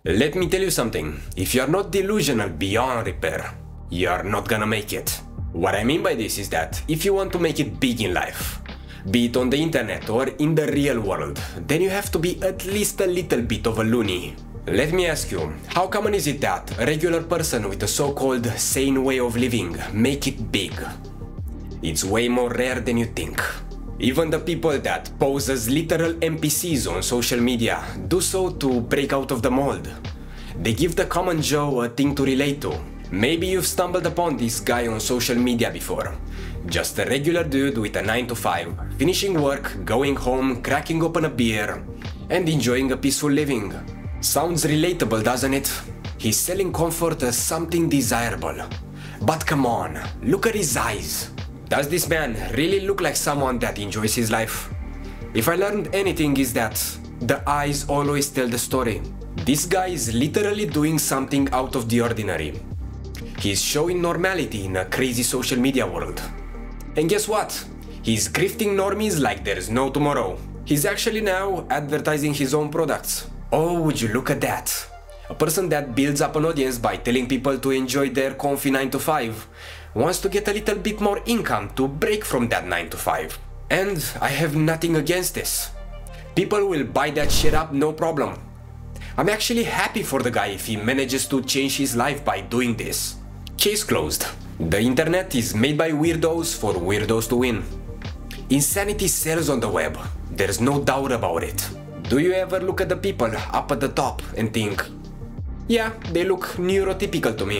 Let me tell you something, if you are not delusional beyond repair, you are not gonna make it. What I mean by this is that if you want to make it big in life, be it on the internet or in the real world, then you have to be at least a little bit of a loony. Let me ask you, how common is it that a regular person with a so-called sane way of living make it big? It's way more rare than you think. Even the people that pose as literal NPCs on social media do so to break out of the mold. They give the common Joe a thing to relate to. Maybe you've stumbled upon this guy on social media before. Just a regular dude with a 9 to 5, finishing work, going home, cracking open a beer, and enjoying a peaceful living. Sounds relatable, doesn't it? He's selling comfort as something desirable. But come on, look at his eyes. Does this man really look like someone that enjoys his life? If I learned anything is that the eyes always tell the story. This guy is literally doing something out of the ordinary. He's showing normality in a crazy social media world. And guess what? He's grifting normies like there's no tomorrow. He's actually now advertising his own products. Oh, would you look at that? A person that builds up an audience by telling people to enjoy their comfy 9 to 5 wants to get a little bit more income to break from that 9 to 5. And I have nothing against this. People will buy that shit up, no problem. I'm actually happy for the guy if he manages to change his life by doing this. Case closed. The internet is made by weirdos for weirdos to win. Insanity sells on the web. There's no doubt about it. Do you ever look at the people up at the top and think, yeah, they look neurotypical to me?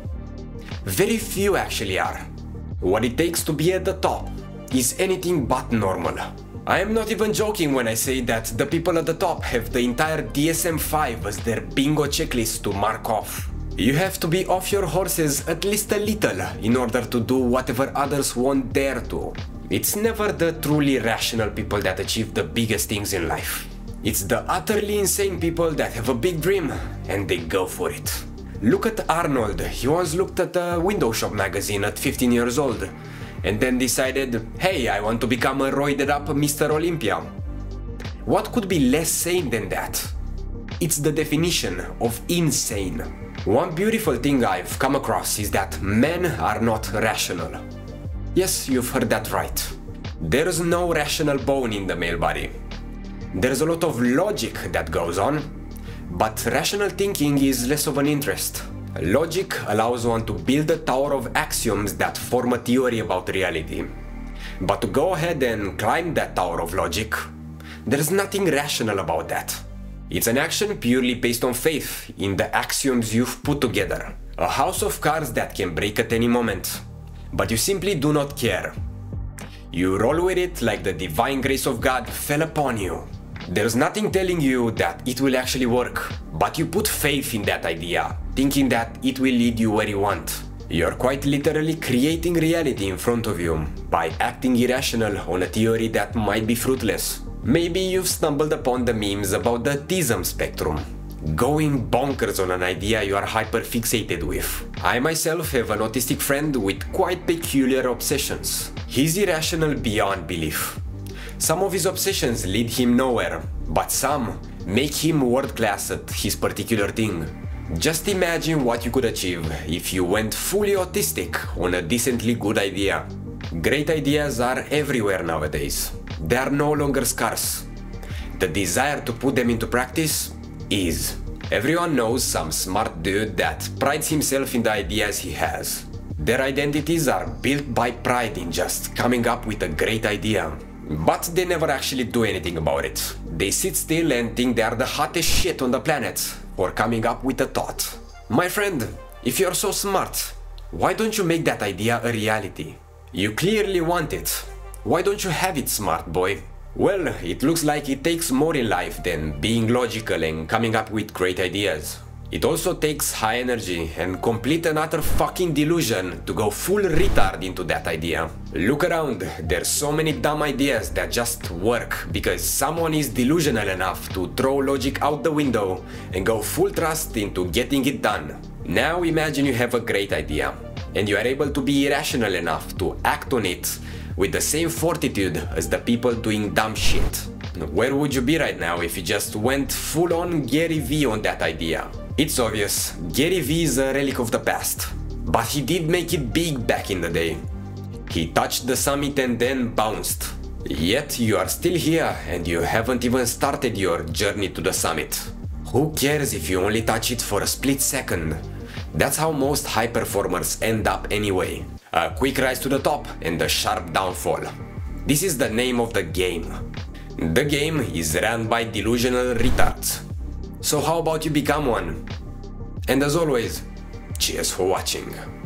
Very few actually are. What it takes to be at the top is anything but normal. I am not even joking when I say that the people at the top have the entire DSM-5 as their bingo checklist to mark off. You have to be off your horses at least a little in order to do whatever others won't dare to. It's never the truly rational people that achieve the biggest things in life. It's the utterly insane people that have a big dream and they go for it. Look at Arnold. He once looked at a window shop magazine at 15 years old and then decided, hey, I want to become a roided up Mr. Olympia. What could be less sane than that? It's the definition of insane. One beautiful thing I've come across is that men are not rational. Yes, you've heard that right. There's no rational bone in the male body. There's a lot of logic that goes on, but rational thinking is less of an interest. Logic allows one to build a tower of axioms that form a theory about reality. But to go ahead and climb that tower of logic, there's nothing rational about that. It's an action purely based on faith in the axioms you've put together. A house of cards that can break at any moment. But you simply do not care. You roll with it like the divine grace of God fell upon you. There's nothing telling you that it will actually work, but you put faith in that idea, thinking that it will lead you where you want. You're quite literally creating reality in front of you by acting irrational on a theory that might be fruitless. Maybe you've stumbled upon the memes about the autism spectrum, going bonkers on an idea you are hyper-fixated with. I myself have an autistic friend with quite peculiar obsessions. He's irrational beyond belief. Some of his obsessions lead him nowhere, but some make him world-class at his particular thing. Just imagine what you could achieve if you went fully autistic on a decently good idea. Great ideas are everywhere nowadays. They are no longer scarce. The desire to put them into practice is. Everyone knows some smart dude that prides himself in the ideas he has. Their identities are built by pride in just coming up with a great idea. But they never actually do anything about it. They sit still and think they are the hottest shit on the planet for coming up with a thought. My friend, if you're so smart, why don't you make that idea a reality? You clearly want it. Why don't you have it, smart boy? Well, it looks like it takes more in life than being logical and coming up with great ideas. It also takes high energy and complete and utter fucking delusion to go full retard into that idea. Look around, there's so many dumb ideas that just work because someone is delusional enough to throw logic out the window and go full trust into getting it done. Now imagine you have a great idea and you are able to be irrational enough to act on it with the same fortitude as the people doing dumb shit. where would you be right now if you just went full on Gary Vee on that idea? It's obvious, Gary Vee is a relic of the past, but he did make it big back in the day. He touched the summit and then bounced. Yet you are still here and you haven't even started your journey to the summit. Who cares if you only touch it for a split second? That's how most high performers end up anyway. A quick rise to the top and a sharp downfall. This is the name of the game. The game is run by delusional retards. So how about you become one? And as always, cheers for watching.